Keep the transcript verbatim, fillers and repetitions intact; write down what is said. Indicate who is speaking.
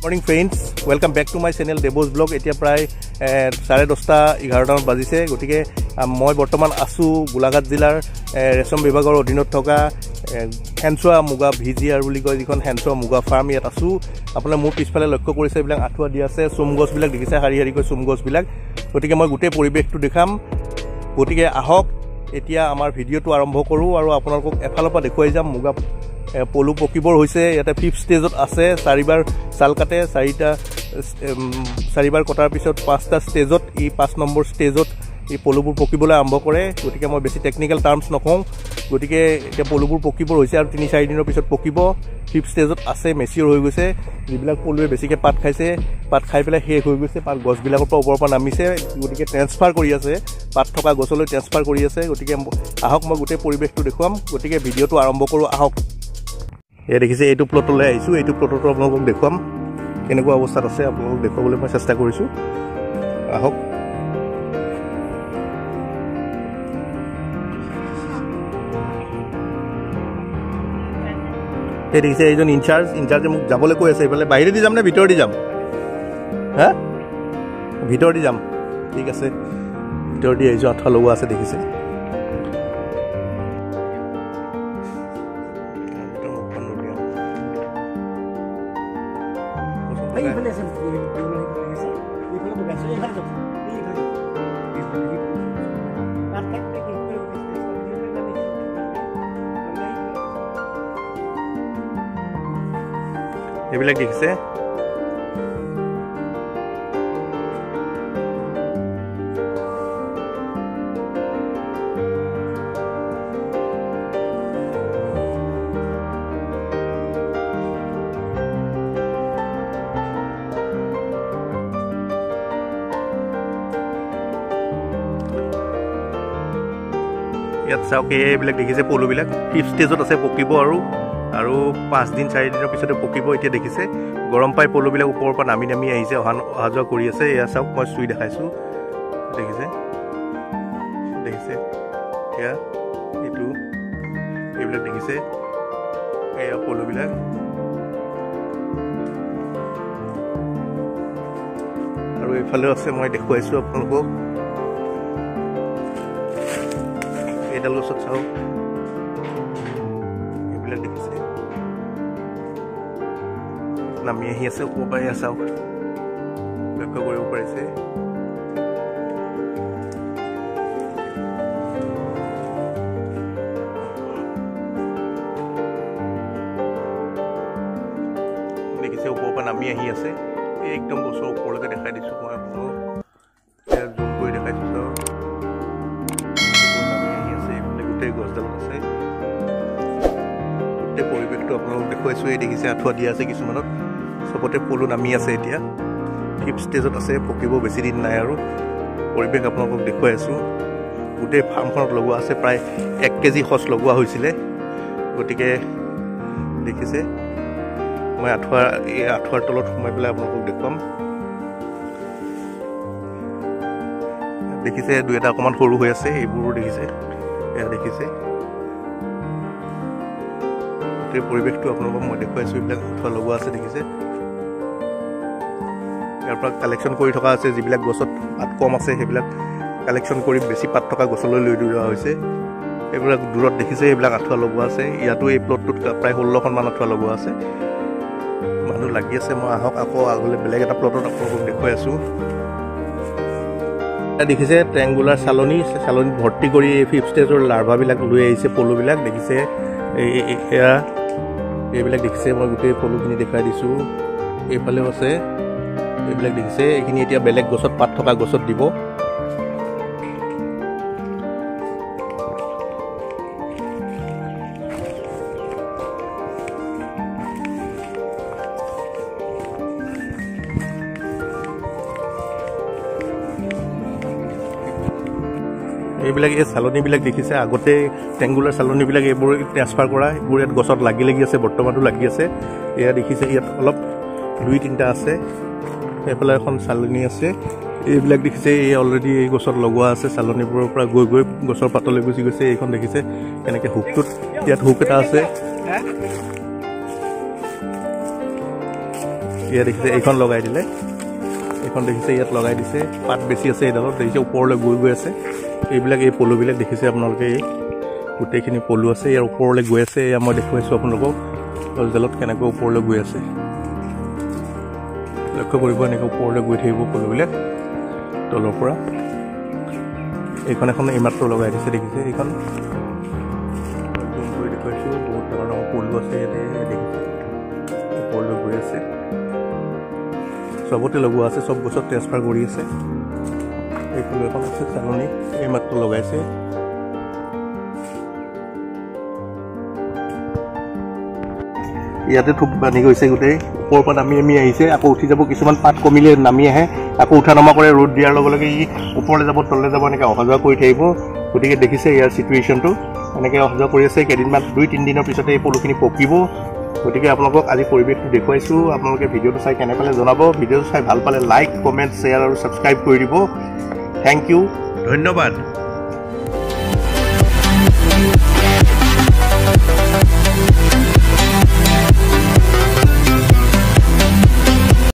Speaker 1: Morning friends, welcome back to my channel Dev's blog. এতিয়া প্ৰায় চাৰে দহটা এঘাৰটামান বাজিছে। গতিকে মই বৰ্তমান আছোঁ গোলাঘাট জিলাৰ ৰেচম বিভাগৰ অধীনত থকা হেনচোৱা মুগা ভি জি আৰ বুলি কয় যিখন হেনচোৱা মুগা ফাৰ্ম, ইয়াত আছোঁ। আপোনাৰ মোৰ পিছফালে লক্ষ্য কৰিছে এইবিলাক আঁঠুৱা দিয়া আছে, চোম গছবিলাক দেখিছে, শাৰী শাৰীকৈ চোম গছবিলাক। গতিকে মই গোটেই পৰিৱেশটো দেখাম। গতিকে আহক এতিয়া আমাৰ ভিডিঅ'টো আৰম্ভ কৰোঁ আৰু আপোনালোকক এফালৰ পৰা দেখুৱাই যাম। মুগা পলু পকিবৰ হৈছে, ইয়াতে ফিফ্থ ষ্টেজত আছে। চাৰিবাৰ চাল কাটে, চাৰিটা চাৰিবাৰ কটাৰ পিছত পাঁচটা ষ্টেজত ই পাঁচ নম্বৰ ষ্টেজত এই পলুবোৰ পকিবলৈ আৰম্ভ কৰে। গতিকে মই বেছি টেকনিকেল টাৰ্মছ নকওঁ। গতিকে এতিয়া পলুবোৰ পকিবৰ হৈছে আৰু তিনি চাৰি দিনৰ পিছত পকিব। ফিফ্থ ষ্টেজত আছে, মেচিয়ৰ হৈ গৈছে। যিবিলাক পলুৱে বেছিকৈ পাত খাইছে, পাত খাই পেলাই শেষ হৈ গৈছে, পাত গছবিলাকৰ পৰা ওপৰৰ পৰা নামিছে। গতিকে ট্ৰেন্সফাৰ কৰি আছে, পাত থকা গছলৈ ট্ৰেন্সফাৰ কৰি আছে। গতিকে আহক মই গোটেই পৰিৱেশটো দেখুৱাম। গতিকে ভিডিঅ'টো আৰম্ভ কৰোঁ, আহক। এয়া দেখিছে, এইটো প্লটলৈ আহিছোঁ। এইটো প্লটতো আপোনালোকক দেখুৱাম কেনেকুৱা অৱস্থাত আছে, আপোনালোকক দেখুৱাবলৈ মই চেষ্টা কৰিছোঁ। আহক। এই দেখিছে, এইজন ইনচাৰ্জ ইনচাৰ্জে মোক যাবলৈ কৈ আছে। এইফালে বাহিৰেদি যাম নে ভিতৰেদি যাম? হা, ভিতৰেদি যাম। ঠিক আছে, ভিতৰেদি আহিছোঁ। আঁঠুৱা লগোৱা আছে, দেখিছে। এইবিলাক দেখিছে, ইয়াত চাওক, এইবিলাক দেখিছে পলুবিলাক ফিফ্থ ষ্টেজত আছে, পকিব আৰু আৰু পাঁচদিন চাৰিদিনৰ পিছতে পকিব। এতিয়া দেখিছে, গৰম পাই পলুবিলাক ওপৰৰ পৰা নামি নামি আহিছে, অহা অহা যোৱা কৰি আছে। এয়া চাওক, মই চুই দেখাইছোঁ, দেখিছে দেখিছে এয়া এইটো এইবিলাক দেখিছে, এয়া পলুবিলাক। আৰু এইফালেও আছে, মই দেখুৱাইছোঁ আপোনালোকক। এইডাল গছত চাওক, এইবিলাক দেখিছে, নামি আহি আছে ওপৰ পৰা। এয়া চাওক, লক্ষ্য কৰিব পাৰিছে। দেখিছে, ওপৰৰ পৰা নামি আহি আছে। এই একদম গছৰ ওপৰলৈকে দেখাই দিছোঁ মই আপোনালোকক, জুম কৰি দেখাইছোঁ। চাওক, নামি আহি আছে, এইফালে গোটেই গছডালত আছে। গোটেই পৰিৱেশটো আপোনালোকক দেখুৱাইছোঁ। এই দেখিছে, আঁঠুৱা দিয়া আছে কিছুমানত, চবতে পলু নামি আছে। এতিয়া ফিফ্থ ষ্টেজত আছে, পকিব বেছি দিন নাই আৰু। পৰিৱেশ আপোনালোকক দেখুৱাই আছোঁ। গোটেই ফাৰ্মখনত লগোৱা আছে, প্ৰায় এক কেজি সঁচ লগোৱা হৈছিলে। গতিকে দেখিছে, মই আঁঠুৱা এই আঁঠুৱাৰ তলত সোমাই পেলাই আপোনালোকক দেখুৱাম। দেখিছে, দুই এটা অকণমান সৰু হৈ আছে, এইবোৰো দেখিছে। এয়া দেখিছে, গোটেই পৰিৱেশটো আপোনালোকক মই দেখুৱাইছোঁ। এইবিলাক আঁঠুৱা লগোৱা আছে, দেখিছে। ইয়াৰ পৰা কালেকশ্যন কৰি থকা আছে, যিবিলাক গছত পাত কম আছে সেইবিলাক কালেকশ্যন কৰি বেছি পাত থকা গছলৈ লৈ যোৱা হৈছে। এইবিলাক দূৰত দেখিছে, এইবিলাক আঁঠুৱা লগোৱা আছে। ইয়াতো এই প্লটটোত প্ৰায় ষোল্লখনমান আঁঠুৱা লগোৱা আছে, মানুহ লাগি আছে। মই আহক আকৌ আগলৈ বেলেগ এটা প্লটত আপোনালোকক দেখুৱাই আছোঁ। দেখিছে, ট্ৰেংগুলাৰ চালনী, চালনীত ভৰ্তি কৰি এই ফিফ্থ ষ্টেজৰ লাৰ্ভাবিলাক লৈ আহিছে, পলুবিলাক দেখিছে। এয়া এইবিলাক দেখিছে, মই গোটেই পলুখিনি দেখাই দিছোঁ। এইফালেও আছে, এইবিলাক দেখিছে। এইখিনি এতিয়া বেলেগ গছত, পাত থকা গছত দিব। এইবিলাক এই চালনীবিলাক দেখিছে, আগতে ট্ৰেংগুলাৰ চালনীবিলাক এইবোৰ ট্ৰেন্সফাৰ কৰা, এইবোৰ ইয়াত গছত লাগি লাগি আছে, বৰ্তমানো লাগি আছে। এয়া দেখিছে, ইয়াত অলপ দুই তিনিটা আছে। এইফালে এখন চালনী আছে, এইবিলাক দেখিছে, এই অলৰেডি এই গছত লগোৱা আছে। চালনীবোৰৰ পৰা গৈ গৈ গছৰ পাতলৈ গুচি গৈছে। এইখন দেখিছে কেনেকৈ হুকটোত, ইয়াত হুক এটা আছে। ইয়াত দেখিছে এইখন লগাই দিলে এইখন দেখিছে ইয়াত লগাই দিছে পাত বেছি আছে এইডালত দেখিছে ওপৰলৈ গৈ গৈ আছে এইবিলাক এই পলুবিলাক দেখিছে আপোনালোকে এই গোটেইখিনি পলু আছে ইয়াৰ ওপৰলৈ গৈ আছে এয়া মই দেখুৱাইছোঁ আপোনালোকক গছডালত কেনেকৈ ওপৰলৈ গৈ আছে লক্ষ্য কৰিব এনেকৈ ওপৰলৈ গৈ থাকিব পলুবিলাক তলৰ পৰা এইখন এখন এইমাত্ৰ লগাই দিছে দেখিছে এইখন জুম কৰি দেখুৱাইছোঁ বহুত ডাঙৰ ডাঙৰ পলু আছে ইয়াতে দেখিছে ওপৰলৈ গৈ আছে চবতে লগোৱা আছে চব গছত ট্ৰেন্সফাৰ কৰি আছে এই পলু এখন আছে চালনি এইমাত্ৰ লগাইছে ইয়াতে থোপ বান্ধি গৈছে গোটেই ওপৰৰ পৰা নামি নামি আহিছে আকৌ উঠি যাব কিছুমান পাত কমিলে নামি আহে আকৌ উঠা নমা কৰে ৰ'দ দিয়াৰ লগে লগে ই ওপৰলৈ যাব তললৈ যাব এনেকৈ অহা যোৱা কৰি থাকিব গতিকে দেখিছে ইয়াৰ চিটুৱেশ্যনটো এনেকৈ অহা যোৱা কৰি আছে কেইদিনমান দুই তিনিদিনৰ পিছতে এই পলুখিনি পকিব গতিকে আপোনালোকক আজি পৰিৱেশটো দেখুৱাইছোঁ আপোনালোকে ভিডিঅ'টো চাই কেনে পালে জনাব ভিডিঅ'টো চাই ভাল পালে লাইক কমেণ্ট শ্বেয়াৰ আৰু ছাবস্ক্ৰাইব কৰি দিব থেংক ইউ ধন্যবাদ